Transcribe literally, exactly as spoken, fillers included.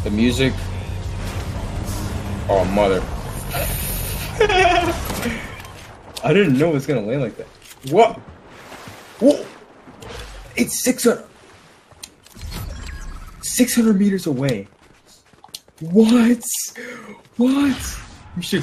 the music. Oh, mother. I didn't know it was gonna land like that. What? Whoa! It's six hundred. six hundred meters away. What? What? You should